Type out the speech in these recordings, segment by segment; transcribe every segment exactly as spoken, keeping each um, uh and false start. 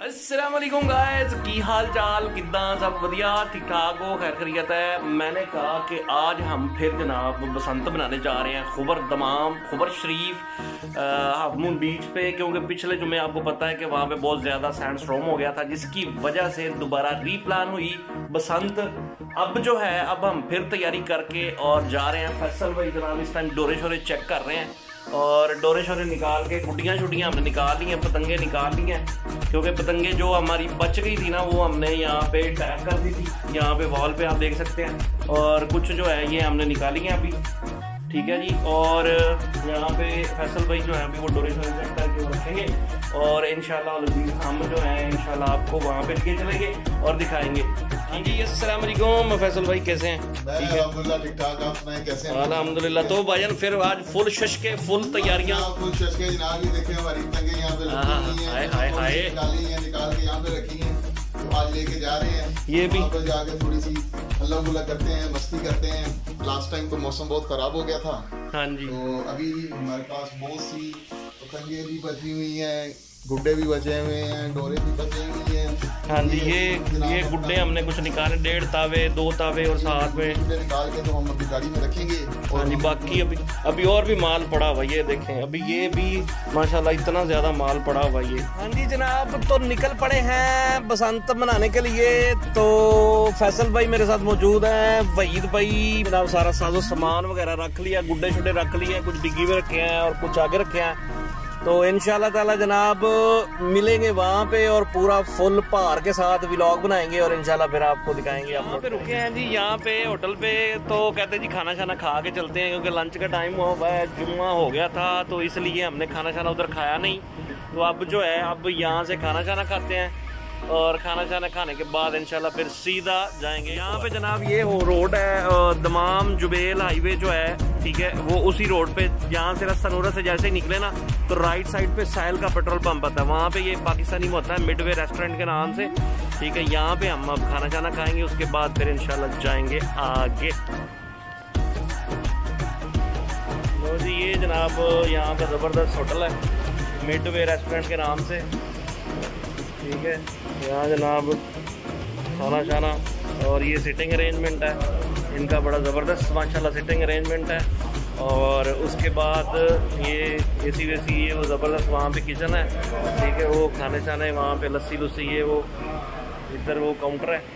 अस्सलाम वालेकुम गाइस, की हाल चाल किदा सब वधिया ठीक ठाक हो, खैर खैरियत है। मैंने कहा कि आज हम फिर जनाब बसंत बनाने जा रहे हैं खोबर दमाम खोबर शरीफ हाफ मून बीच पे, क्योंकि पिछले जुमे आपको पता है कि वहाँ पे बहुत ज़्यादा सैंड स्टॉर्म हो गया था, जिसकी वजह से दोबारा रीप्लान हुई बसंत। अब जो है अब हम फिर तैयारी करके और जा रहे हैं। फैसल भाई जनाब इस टाइम डोरे शोरे चेक कर रहे हैं और डोरे शोरे निकाल के गुड्डियाँ शुड्डियाँ हमने निकाल ली हैं, पतंगे निकाल ली हैं, क्योंकि पतंगे जो हमारी बच गई थी ना वो हमने यहाँ पे टैग कर दी थी। यहाँ पे वॉल पे आप देख सकते हैं, और कुछ जो है ये हमने निकाली हैं अभी, ठीक है जी। और यहाँ पे फैसल भाई जो है अभी वो डोरे शोरे चेक करके रखेंगे और इंशाल्लाह हम जो है इंशाल्लाह आपको वहाँ पे लेके चलेंगे और दिखाएंगे। हाँ जी, अस्सलाम वालेकुम फैसल भाई, कैसे हैं? अल्हम्दुलिल्लाह ठीक ठाक, आप सुनाएं कैसे हैं? अल्हम्दुलिल्लाह। तो भाईजान फिर आज फुल शशके फुल तैयारियां फुल शशके जनाब, ये देखें हमारी पतंगे यहाँ पे लगी हुई हैं, हाय हाय हाय निकाली हैं, निकाल के यहाँ पे रखी हैं, तो आज लेके जा रहे हैं। ये भी पर जाके थोड़ी सी हल्ला गुल्ला करते हैं, मस्ती करते हैं। लास्ट टाइम तो मौसम बहुत खराब हो गया था। हाँ जी, तो अभी हमारे पास बहुत सी पतंगे भी बची हुई हैं, गुड्डे भी बचे हुए हैं, डोरे भी बचे हुए हैं। हाँ जी, ये ये गुड्डे हमने कुछ निकाले, डेढ़ तावे दो तावे और साथ में निकाल के तो हम अपनी गाड़ी में रखेंगे। हाँ जी, बाकी अभी अभी और भी माल पड़ा हुआ, ये देखें अभी ये भी माशाल्लाह इतना ज्यादा माल पड़ा हुआ ये। हाँ जी जनाब, तो निकल पड़े हैं बसंत मनाने के लिए। तो फैसल भाई मेरे साथ मौजूद है, वहीद भाई जनाब सारा साजो सामान वगैरह रख लिया, गुड्डे शुड्डे रख लिए, कुछ डिग्गी में रखे हैं और कुछ आगे रखे हैं। तो इंशाल्लाह ताला जनाब मिलेंगे वहाँ पे और पूरा फुल भार के साथ व्लॉग बनाएंगे और इंशाल्लाह फिर आपको दिखाएंगे। आप पे रुके हैं जी यहाँ पे होटल पे, तो कहते हैं जी खाना शाना खा के चलते हैं, क्योंकि लंच का टाइम हुआ है, जुम्मा हो गया था, तो इसलिए हमने खाना शाना उधर खाया नहीं। तो अब जो है अब यहाँ से खाना शाना खाते हैं और खाना शाना खाने के बाद इंशाल्लाह फिर सीधा जाएंगे। यहाँ पे जनाब ये हो रोड है दमाम जुबेल हाईवे जो है, ठीक है, वो उसी रोड पे यहाँ से रास्ता नूरा से जैसे ही निकले ना तो राइट साइड पे साहिल का पेट्रोल पंप आता है, वहाँ पे ये पाकिस्तानी में होता है मिडवे रेस्टोरेंट के नाम से, ठीक है। यहाँ पे हम अब खाना शाना खाएंगे, उसके बाद फिर इंशाल्लाह जाएंगे आगे। लो जी, ये जनाब यहाँ का ज़बरदस्त होटल है मिडवे रेस्टोरेंट के नाम से, ठीक है। यहाँ जनाब खाना शाना और ये सिटिंग अरेंजमेंट है इनका, बड़ा ज़बरदस्त माशाल्लाह सिटिंग अरेंजमेंट है। और उसके बाद ये एसी वेसी ये वो ज़बरदस्त वहाँ पे किचन है, ठीक है, वो खाने शाने वहाँ पे लस्सी लुस्सी ये वो इधर वो काउंटर है,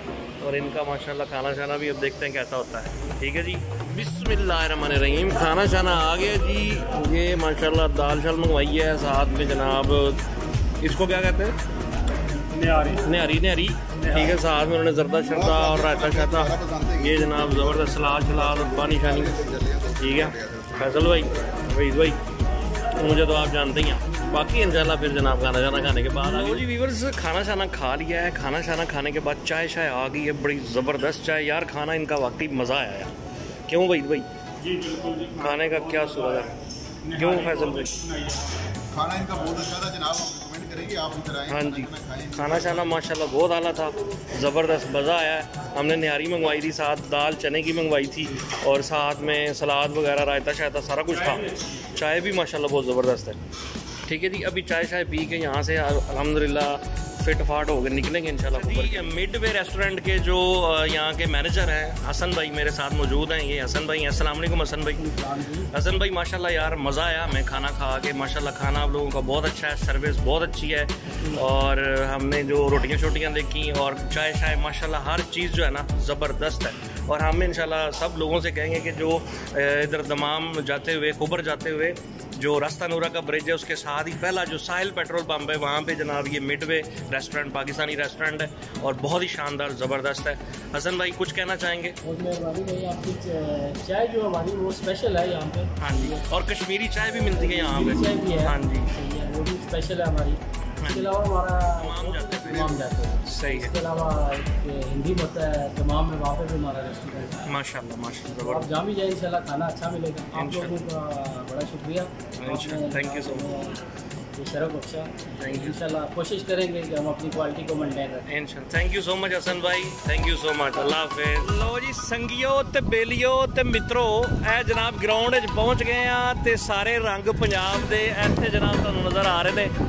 और इनका माशाल्लाह खाना शाना भी अब देखते हैं कैसा होता है, ठीक है जी। बिस्मिल्लाहिर्रहमानिर्रहीम, खाना शाना आ गया जी। ये माशाल्लाह दाल शाल मंगवाई है, साथ में जनाब इसको क्या कहते हैं, निहारी निहारी निहारी ठीक है, साथ में उन्होंने जरदा शरदा और रायता शायता, ये जनाब ज़बरदस्त सलाद सलाद और पानी शानी, ठीक है। फैसल भाई वहीद भाई मुझे तो आप जानते ही हैं, बाकी इंशाल्लाह फिर जनाब खाना शाना खाने के बाद आगे जी वीवर्स खाना शाना खा लिया है। खाना शाना खाने के बाद चाय शाय आ गई है, बड़ी ज़बरदस्त चाय यार, खाना इनका वाकई मज़ा आया यार, क्यों वहीद भाई? जी बिल्कुल, खाने का क्या सूरत है, क्यों फैसल भाई? खाना इनका बहुत अच्छा था जनाब, कमेंट करेंगे आप इधर आए। हाँ जी, खाना शाना माशाल्लाह बहुत आला था, ज़बरदस्त मज़ा आया है। हमने निहारी मंगवाई थी, साथ दाल चने की मंगवाई थी और साथ में सलाद वगैरह रायता शायता सारा कुछ था। चाय भी माशाल्लाह बहुत ज़बरदस्त है, ठीक है जी। अभी चाय शाय पी के यहाँ से अल्हम्दुलिल्लाह फिट फाट हो गए निकलेंगे इंशाल्लाह। मिडवे रेस्टोरेंट के जो यहाँ के मैनेजर हैं हसन भाई मेरे साथ मौजूद हैं, ये हसन भाई। अस्सलाम वालेकुम हसन भाई। हसन भाई माशाल्लाह यार मज़ा आया, मैं खाना खा के माशाल्लाह खाना आप लोगों का बहुत अच्छा है, सर्विस बहुत अच्छी है, और हमने जो रोटियाँ शोटियाँ देखी और चाय शाय माशाल्लाह हर चीज़ जो है ना ज़बरदस्त है। और हम इंशाल्लाह सब लोगों से कहेंगे कि जो इधर दमाम जाते हुए खोबर जाते हुए जो रास्ता नूरा का ब्रिज है उसके साथ ही पहला जो साहिल पेट्रोल पंप है वहाँ पे जनाब ये मिडवे रेस्टोरेंट पाकिस्तानी रेस्टोरेंट है और बहुत ही शानदार ज़बरदस्त है। हसन भाई कुछ कहना चाहेंगे? और मेहरबानी भाई, आपकी चाय जो हमारी वो स्पेशल है यहाँ पे। हाँ जी, और कश्मीरी चाय भी मिलती है यहाँ पे। चाय भी है, हाँ जी, वो भी स्पेशल है हमारी। इसके अलावा हमारा तमाम जाते हैं, तमाम जाते हैं, सही है। इसके अलावा हिंदी में होता है तमाम में, वहाँ पे भी हमारा रेस्टोरेंट है माशाल्लाह माशाल्लाह। आप जहाँ भी जाए इंशाल्लाह खाना अच्छा मिलेगा। आप लोगों का बड़ा शुक्रिया, थैंक यू सो मच, ये शरफ बख्शा। इंशाल्लाह कोशिश करेंगे कि हम अपनी क्वालिटी को मेंटेन रखें इंशाल्लाह। Thank you so much Hasan भाई, थैंक यू सो मच, अल्लाह हाफिज़। लो जी संगियो ते बेलियो ते मित्रों, ए जनाब ग्राउंड च पहुँच गए हैं ते सारे रंग पंजाब दे इत्थे जनाब तुहानूं नज़र आ रहे ने।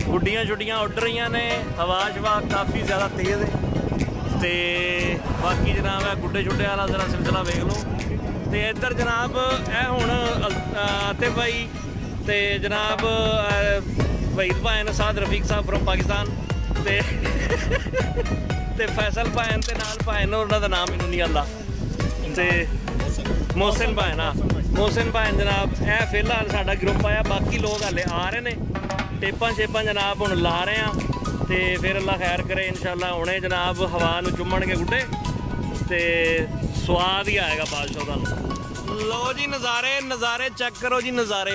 गुड्डियां छुट्टियां उड़ रही ने, हवा शवा काफ़ी ज़्यादा तेज़ है। तो बाकी जनाब है गुड्डे छुड्डे वाला जरा सिलसिला वेख लो। तो इधर जनाब है हुण आतिफ भाई तो जनाब वहीद भाई ने साद रफीक साहब फ्रॉम पाकिस्तान ते ते फैसल भाई ते नाल भाई ने उन्होंने नाम मैनू नहीं आंदा ते मोहसिन भाई ना मोहसिन भाई जनाब ए फिलहाल साडा ग्रुप आया, बाकी लोग हाले आ रहे ने। टेपां शेपां जनाब हुण ला रहे हैं तो फिर अल्लाह खैर करे इंशाल्लाह हुणे जनाब हवा नूं चुम्मण के गुड्डे ते स्वाद ही आएगा बादशाह का। लो जी नज़ारे नज़ारे चेक करो जी नज़ारे।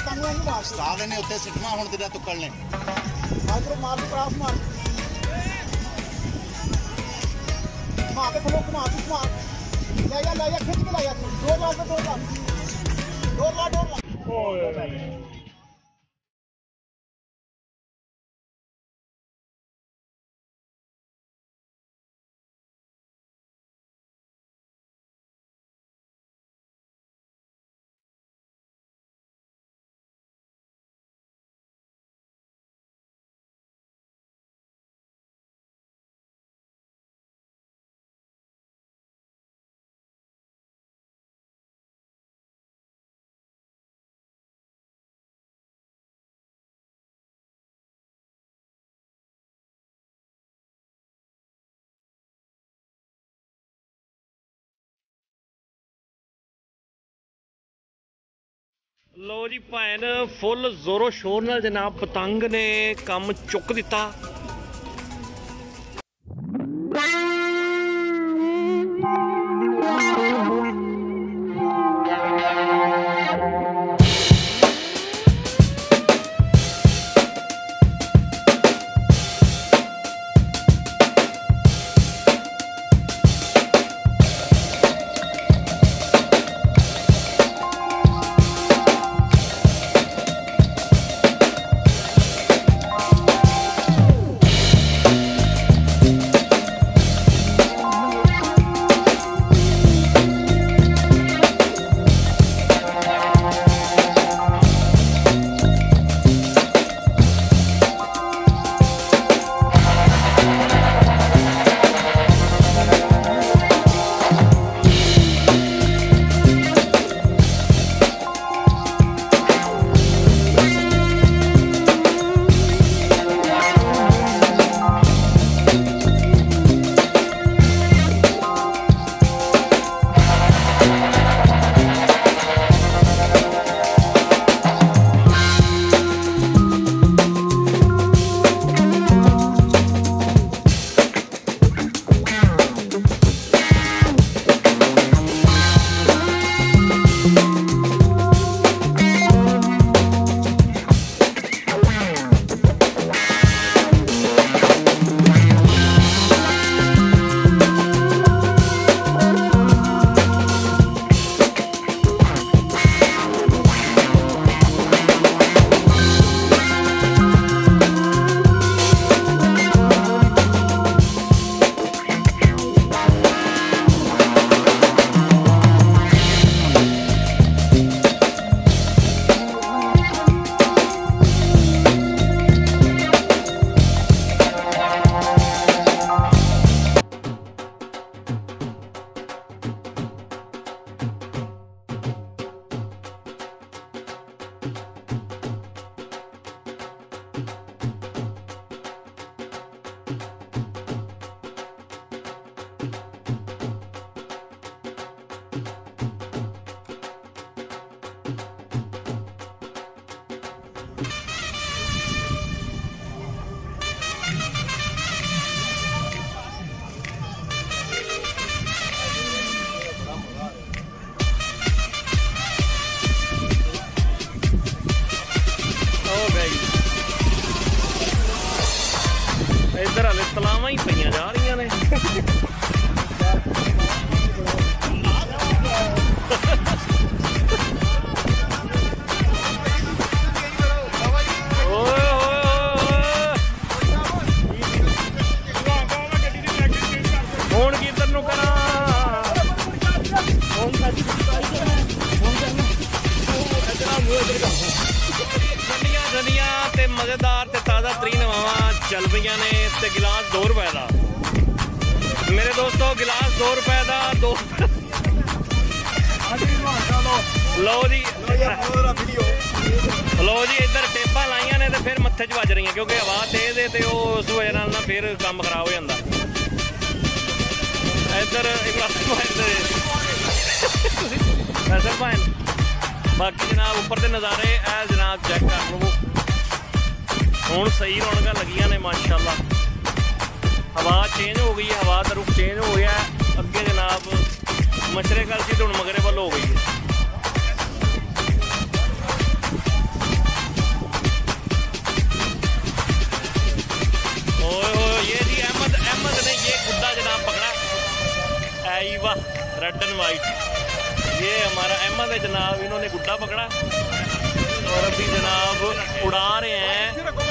लो जी भैन फुल जोरों शोर नाल जनाब पतंग ने काम चुक दिता। ਤਲਾਵਾਂ ਹੀ ਪਈਆਂ ਜਾ ਰਹੀਆਂ ਨੇ। ਹੁਣ ਕਿੱਧਰ ਨੂੰ ਕਰਾਂ ਠੰਡੀਆਂ ਠੰਡੀਆਂ ਤੇ ਮਜ਼ੇਦਾਰ ਤੇ ਤਾਜ਼ਾ जबरदस्त तीन हवावां चल पईयां ने ते गिलास दो रुपए का। मेरे दोस्तों गिलास दो रुपए का दो लो जी लो जी इधर टेपा लाइया ने तो फिर मत्थे च वज रही क्योंकि हवा तेज है तो उस वजह ना फिर काम खराब हो जाता। इधर फैसल भाई बाकी जनाब ऊपर के नज़ारे ए जनाब चेक कर लो हूँ सही रौनक लगिया ने माशाल्लाह। हवा चेंज हो गई है हवा का रुख चेंज हो गया अगे जनाब मशरक वाल सी हुण मगरब वाल हो गई है। ये जी अहमद अहमद ने ये गुड्डा जनाब पकड़ा आई वाह रेड एंड वाइट। ये हमारा अहमद है जनाब इन्होंने गुड्डा पकड़ा और अभी जनाब उड़ा रहे हैं।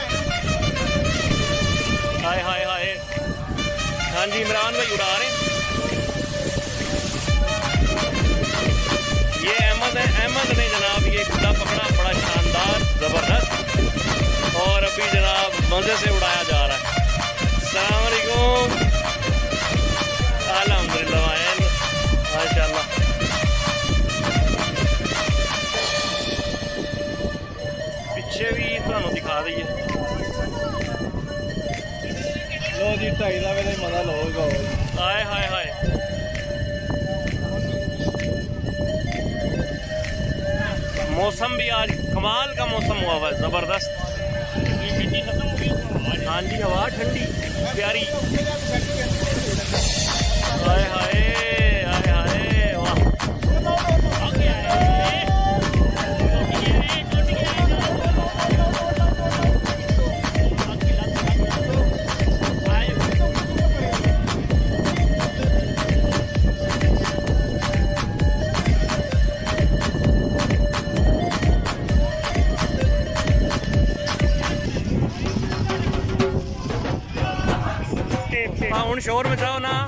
हाय हाय हाय हाँ जी इमरान भाई उड़ा रहे हैं। ये अहमद है अहमद ने जनाब ये गुड्डा पकड़ा बड़ा शानदार ज़बरदस्त और अभी जनाब मज़े से उड़ाया जा रहा है। अस्सलाम वालेकुम अल्हम्दुलिल्लाह माशाल्लाह। पीछे भी तुहानू दिखा दईए लो जी ढाई का वेले मजा लोगा हाय हाय हाय मौसम भी आज कमाल का मौसम हुआ हुआ है ज़बरदस्त। हाँ जी हवा ठंडी प्यारी हाय हाय हाय हाय वाह। हाँ हूँ शोर मचाओ ना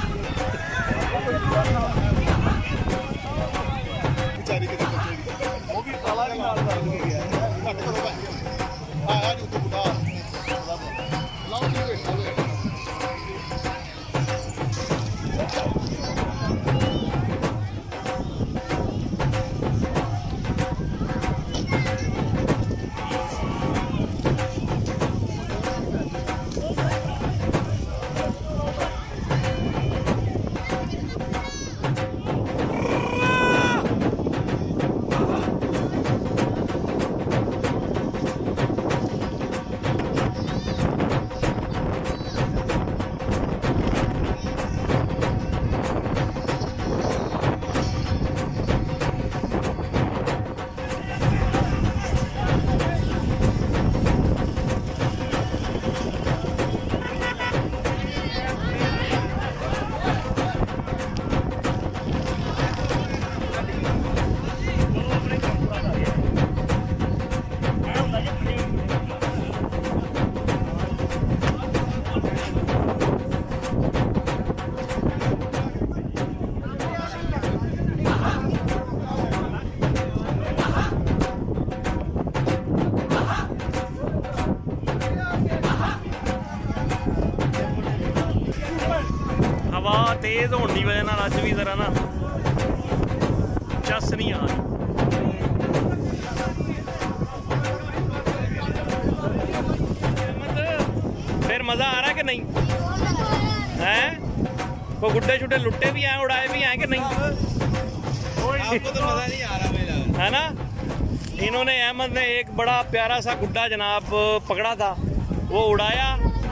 तेज होने की वजह अज भी जरा ना चस नहीं आ रही। फिर मजा आ रहा है कि नहीं है? कोई गुड्डे शुड्डे लुट्टे भी हैं उड़ाए भी हैं कि नहीं? आपको तो मजा नहीं आ रहा मेरा है ना। इन्होंने अहमद ने एक बड़ा प्यारा सा गुड्डा जनाब पकड़ा था वो उड़ाया।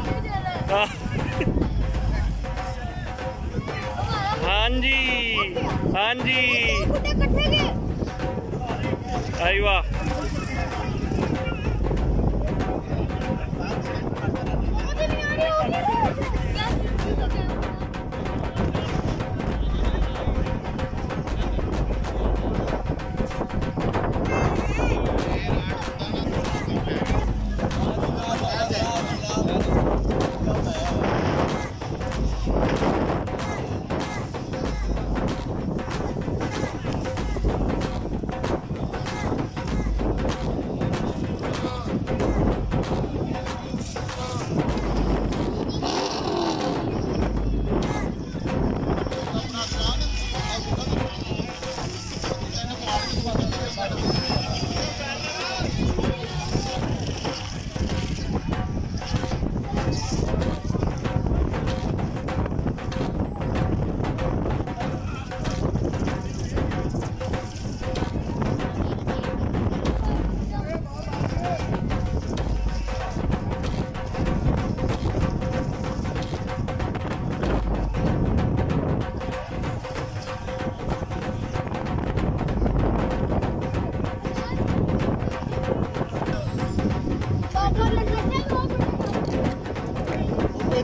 हाँ जी हाँ जी आई वाह।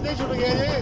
ही छुट गया जी।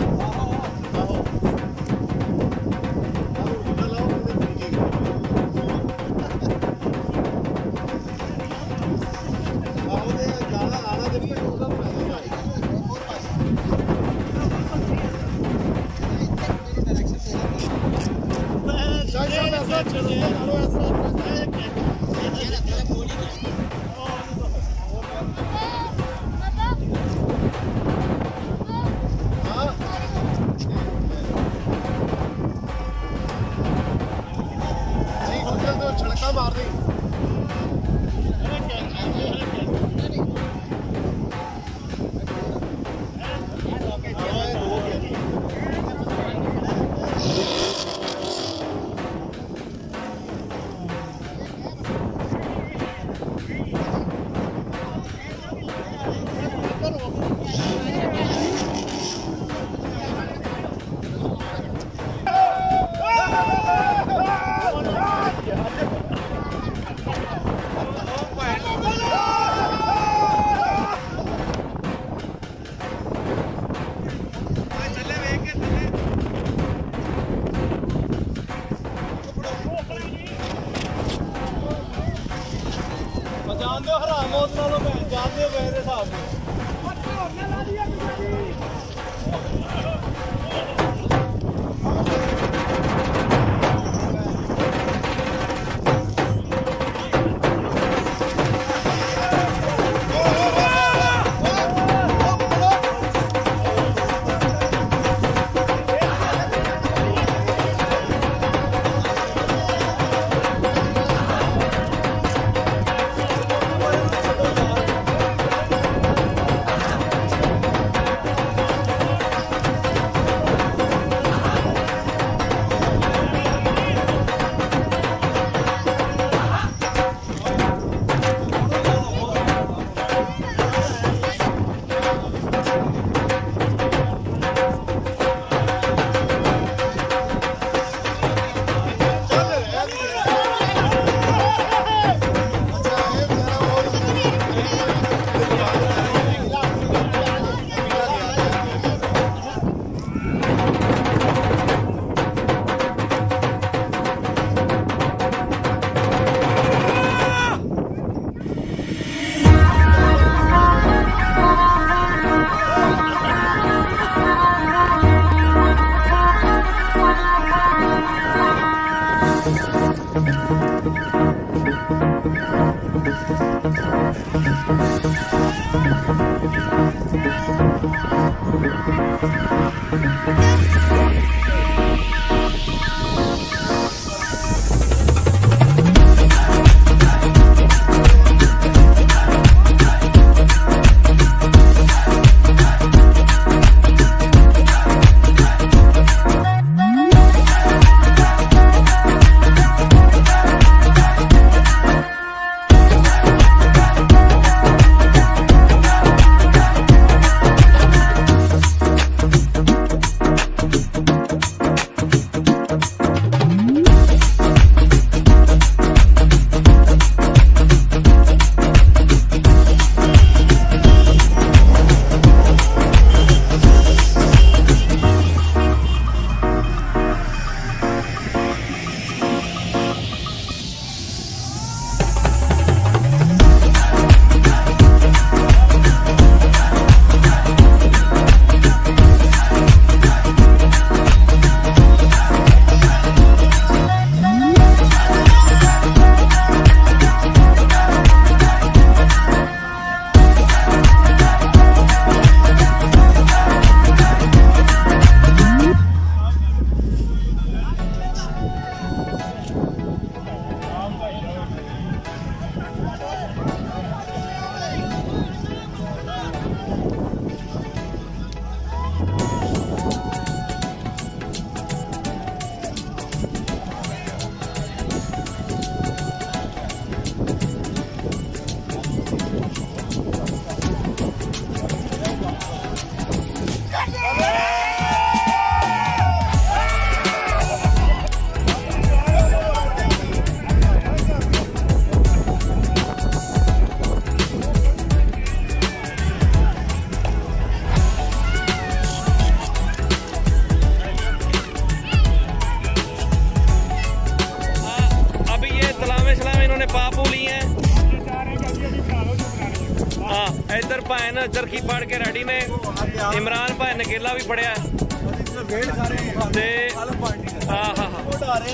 फड़ के रेडी ने। इमरान भाई ने केला भी फड़िया ते हाँ हाँ हाँ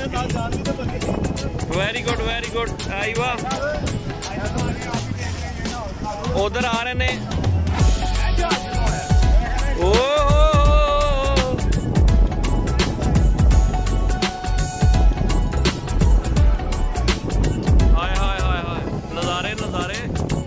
वेरी गुड वेरी गुड। आई वाह उधर आ रहे ने। ओ हाय हाय हाय हाय नज़ारे नज़ारे।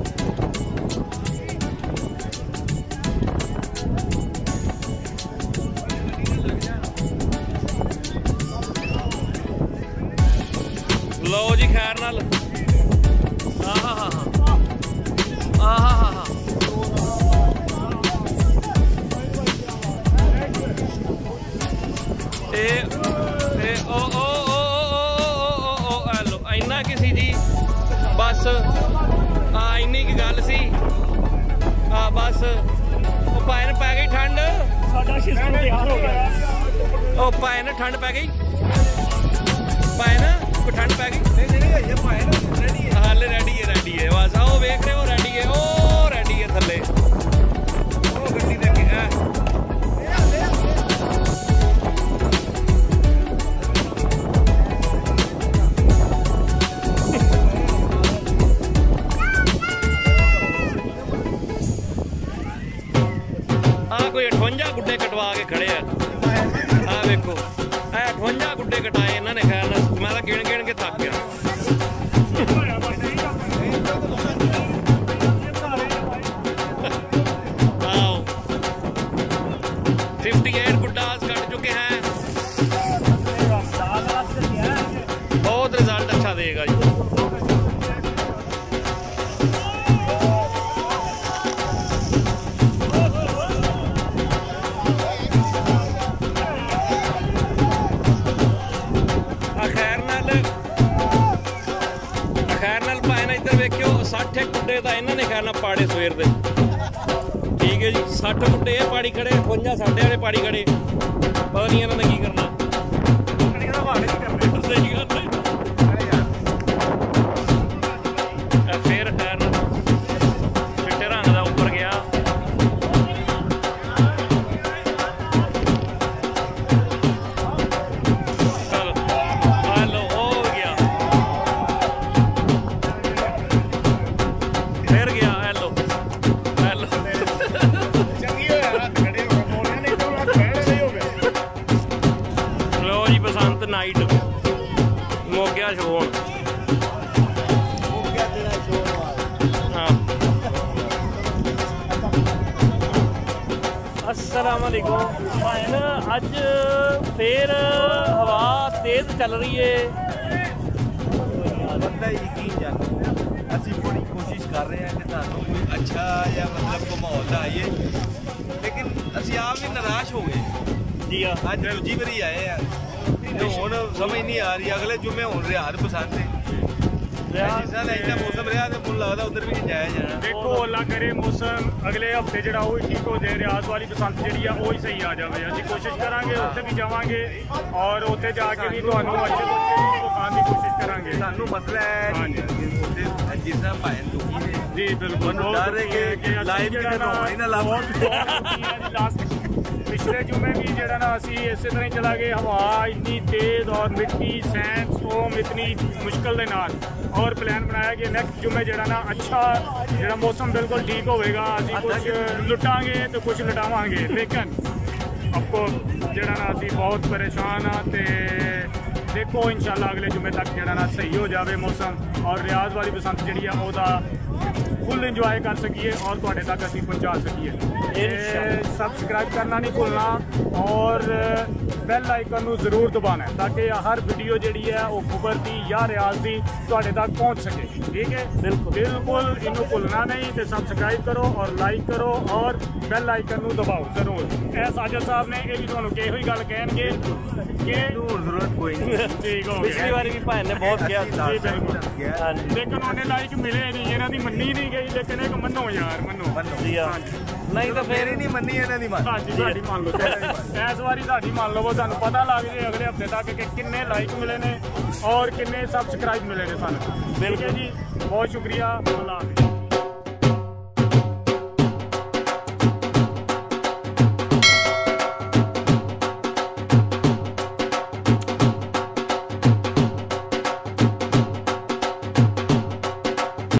लो जी खैर नाल हाँ हाँ हाँ हाँ हाँ हाँ हाँ हाँ ए ए ओ ओ ओ ओ ओ हेलो इन्ना किसी जी बस हाँ इन्नी की गल सी हाँ बस ओ पाए पै गई ठंड ओ पाए न ठंड पै गई पाए न ठंड पै गई हाले रेडी है रेडी है बस आओ वेख रहे हो रेडी है ओ रेडी है थले ओ गड्डी दे के आ कोई अठवंजा गुड्डे कटवा के खड़े है आ देखो अठवंजा गुड्डे कटाए इन्होंने खैर मैं तो गिण गिण के थक गया। फिफ्टी एट गुड्डास कट चुके हैं। बहुत रिजल्ट अच्छा देगा जी। सठ गुड्डे तो इन्होंने खैर पाड़े सवेर दे ठीक है जी। सठ गुड्डे ये पाड़ी खड़े अठवंजा साढ़े वाले पाड़ी खड़े पता नहीं इन्होंने की करना। सही गल फिर खैर चिट्टे रंग का उपर गया। चलो हेलो हो गया फिर गया हेलो हेलो लो जी बसंत नाइट मोगिया शो हाँ अस्सलाम वालेकुम भाईन अज फिर हवा तेज चल रही है। ਅਸੀਂ ਬੜੀ ਕੋਸ਼ਿਸ਼ ਕਰ ਰਹੇ ਹਾਂ ਕਿ ਤੁਹਾਨੂੰ ਕੋਈ ਅੱਛਾ ਜਾਂ ਮਤਲਬ ਕੋ ਮਾਹੌਲ ਦਾ ਆਈਏ ਲੇਕਿਨ ਅਸੀਂ ਆਪ ਵੀ ਨਿਰਾਸ਼ ਹੋ ਗਏ ਜੀ। ਅੱਜ ਦੂਜੀ ਵਾਰੀ ਆਏ ਆ ਤੇ ਹੁਣ ਸਮਝ ਨਹੀਂ ਆ ਰਹੀ ਅਗਲੇ ਜੁਮੇ ਹੁਣ ਰਿਆਦ ਪਸੰਦ ਹੈ ਜਿਸ ਤਰ੍ਹਾਂ ਇੰਨਾ ਮੌਸਮ ਰਿਹਾ ਤੇ ਮੈਨੂੰ ਲੱਗਦਾ ਉਧਰ ਵੀ ਜਾਇਆ ਜਾਣਾ। ਦੇਖੋ ਅੱਲਾ ਕਰੇ ਮੌਸਮ ਅਗਲੇ ਹਫਤੇ ਜਿਹੜਾ ਉਹ ਠੀਕ ਹੋ ਜਾਏ ਰਿਆਜ਼ ਵਾਲੀ ਬਸੰਤ ਜਿਹੜੀ ਆ ਉਹ ਹੀ ਸਹੀ ਆ ਜਾਵੇ। ਅਸੀਂ ਕੋਸ਼ਿਸ਼ ਕਰਾਂਗੇ ਉੱਥੇ ਵੀ ਜਾਵਾਂਗੇ ਔਰ ਉੱਥੇ ਜਾ ਕੇ ਵੀ ਤੁਹਾਨੂੰ ਅੱਛੇ ਤੋਂ ਅੱਛੇ ਦਿਖਾਉਣ ਦੀ ਕੋਸ਼ਿਸ਼ ਕਰਾਂਗੇ। ਸਾਨੂੰ ਮਸਲਾ ਹੈ ਉੱਥੇ ਜਿਸ ਤਰ੍ਹਾਂ ਭਾਵੇਂ ਦੁਖੀ ਨੇ ਜੀ ਬਿਲਕੁਲ ਡਰ ਹੈ ਕਿ ਲਾਈਵ ਜਿਹੜਾ ਨਾ ਇਹਨਾਂ ਲਾਭ ਲਾਸਟ पिछले जुमे भी जरा ना असी इस तरह चला गए। हवा इन्नी तेज और मिट्टी सैंड स्टॉर्म इतनी मुश्किल के नाल और प्लान बनाया कि नैक्सट जुमे जरा ना अच्छा जरा मौसम बिल्कुल ठीक होगा असी कुछ लुटांगे तो कुछ लुटावांगे लेकिन आपको जरा ना असी बहुत परेशान हाँ ते देखो इंशाल्लाह अगले जुमे तक जरा ना सही हो जाए मौसम और रियाज वाली बसंत जी फुल इंजॉय कर सकिए और तुहाडे तक असी पहुँचा सकिए। सबसक्राइब करना नहीं भूलना और बैल आइकन नूं जरूर दबाना है ताकि हर वीडियो जी है वो खबर की या रियाज की तुहाडे तक पहुँच सके। ठीक है बिल्कुल बिल्कुल इनू भूलना नहीं तो सबसक्राइब करो और लाइक करो और बैल आइकन नूं दबाओ जरूर। ए साजिद साहब ने यह भी तुहानूं किहो ही गल कहणगे कि जरूरत कोई नहीं ठीक हो पिछली बार भी भाई ने बहुत किया लेकिन उन्हें लाइक मिले नहीं इन्हां दी मन्नी नहीं गई लेकिन एक मनो यार मनो जी हाँ नहीं तो फिर ही नहीं मन्नी इन्हां दी मान साडी मान लो इस बारी साडी मान लो तुहानूं पता लग जाए अगले हफ्ते तक कि किन्ने लाइक मिले ने और किन्ने सबसक्राइब मिले ने सानूं। बिल्कुल जी बहुत शुक्रिया अल्लाह हाफिज़।